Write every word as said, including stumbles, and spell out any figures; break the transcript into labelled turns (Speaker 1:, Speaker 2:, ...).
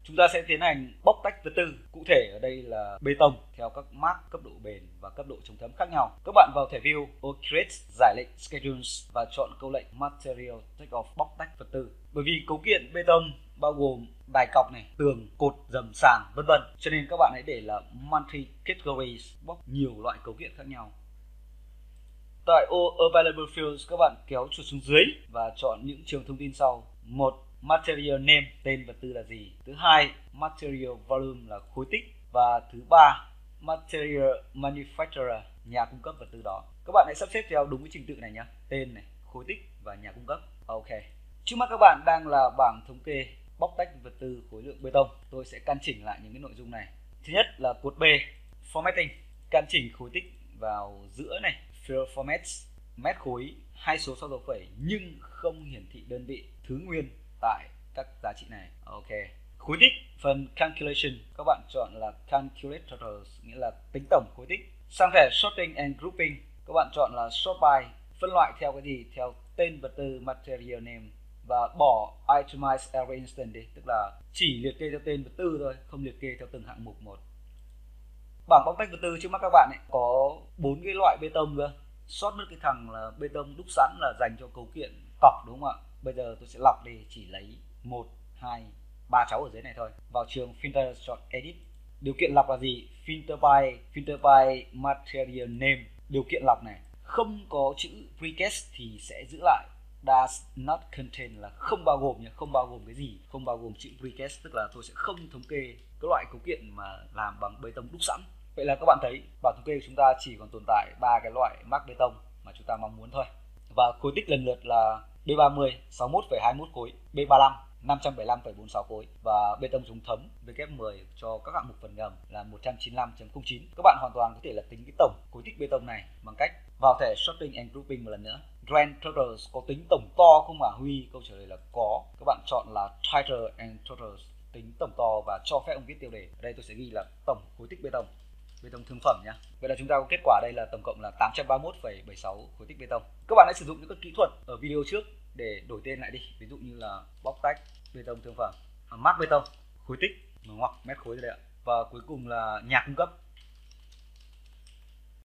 Speaker 1: Chúng ta sẽ tiến hành bóc tách vật tư. Cụ thể ở đây là bê tông theo các mark cấp độ bền và cấp độ chống thấm khác nhau. Các bạn vào thẻ view, ô create, giải lệnh schedules và chọn câu lệnh material take off bóc tách vật tư. Bởi vì cấu kiện bê tông bao gồm đài cọc này, tường, cột, dầm, sàn, vân vân. Cho nên các bạn hãy để là multi categories, bóc nhiều loại cấu kiện khác nhau. Tại ô Available Fields, các bạn kéo chuột xuống dưới và chọn những trường thông tin sau. Một, Material name, tên vật tư là gì. Thứ hai, Material volume là khối tích. Và thứ ba, Material manufacturer, nhà cung cấp vật tư đó. Các bạn hãy sắp xếp theo đúng cái trình tự này nhé. Tên này, khối tích và nhà cung cấp. Ok. Trước mắt các bạn đang là bảng thống kê bóc tách vật tư khối lượng bê tông. Tôi sẽ căn chỉnh lại những cái nội dung này. Thứ nhất là cột B, formatting, căn chỉnh khối tích vào giữa này. Fill formats, mét khối, hai số sau dấu phẩy nhưng không hiển thị đơn vị thứ nguyên tại các giá trị này. Ok. Khối tích, phần calculation, các bạn chọn là calculate totals, nghĩa là tính tổng khối tích. Sang thẻ sorting and grouping, các bạn chọn là sort by, phân loại theo cái gì? Theo tên vật tư material name, và bỏ itemize every instant đi, tức là chỉ liệt kê theo tên vật tư thôi, không liệt kê theo từng hạng mục một. Bảng bóc tách vật tư trước mắt các bạn ấy có bốn cái loại bê tông cơ. Sót mất cái thằng là bê tông đúc sẵn là dành cho cấu kiện cọc, đúng không ạ? Bây giờ tôi sẽ lọc đi, chỉ lấy một, hai, ba cháu ở dưới này thôi. Vào trường filter, chọn edit. Điều kiện lọc là gì? Filter by, filter by material name. Điều kiện lọc này không có chữ precast thì sẽ giữ lại. Does not contain là không bao gồm nhé, không bao gồm cái gì, không bao gồm chữ precast, tức là tôi sẽ không thống kê cái loại cấu kiện mà làm bằng bê tông đúc sẵn. Vậy là các bạn thấy bảng thống kê của chúng ta chỉ còn tồn tại ba cái loại mark bê tông mà chúng ta mong muốn thôi. Và khối tích lần lượt là B ba mươi sáu mươi mốt phẩy hai mươi mốt khối, B ba mươi lăm năm trăm bảy mươi lăm phẩy bốn mươi sáu khối và bê tông chống thấm W mười cho các hạng mục phần ngầm là một trăm chín mươi lăm phẩy không chín. Các bạn hoàn toàn có thể là tính cái tổng khối tích bê tông này bằng cách vào thẻ sorting and grouping một lần nữa. Grand totals có tính tổng to không hả Huy? Câu trả lời là có. Các bạn chọn là title and totals, tính tổng to và cho phép ông viết tiêu đề. Ở đây tôi sẽ ghi là tổng khối tích bê tông, bê tông thương phẩm nhé. Vậy là chúng ta có kết quả đây là tổng cộng là tám trăm ba mươi mốt phẩy bảy mươi sáu khối tích bê tông. Các bạn hãy sử dụng những cái kỹ thuật ở video trước để đổi tên lại đi. Ví dụ như là bóc tách bê tông thương phẩm, mark bê tông, khối tích, ngoặc mét khối đây ạ. Và cuối cùng là nhà cung cấp.